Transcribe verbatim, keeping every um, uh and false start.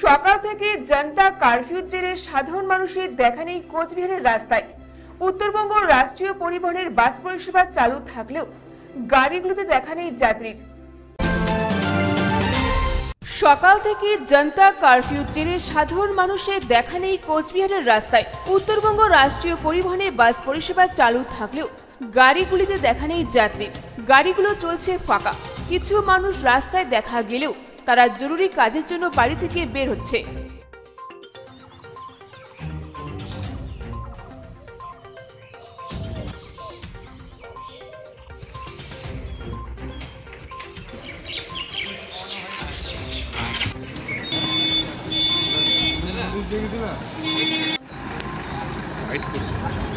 সকাল থেকে জনতা কারফিউর জেরে সাধারণ মানুষের দেখা নেই কোচবিহারের রাস্তায়। উত্তরবঙ্গ রাষ্ট্রীয় পরিবহনের বাস পরিষেবা চালু থাকলেও গাড়িগুলোতে দেখা নেই যাত্রীর। সকাল থেকে জনতা কারফিউর জেরে সাধারণ মানুষের দেখা নেই কোচবিহারের রাস্তায়। উত্তরবঙ্গ রাষ্ট্রীয় পরিবহনের বাস পরিষেবা চালু থাকলেও গাড়িগুলিতে দেখা নেই যাত্রীর। গাড়িগুলো চলছে ফাঁকা। কিছু মানুষ রাস্তায় দেখা গেলেও তারা জরুরি কাজের জন্য বাড়ি থেকে বের হচ্ছে। রাইট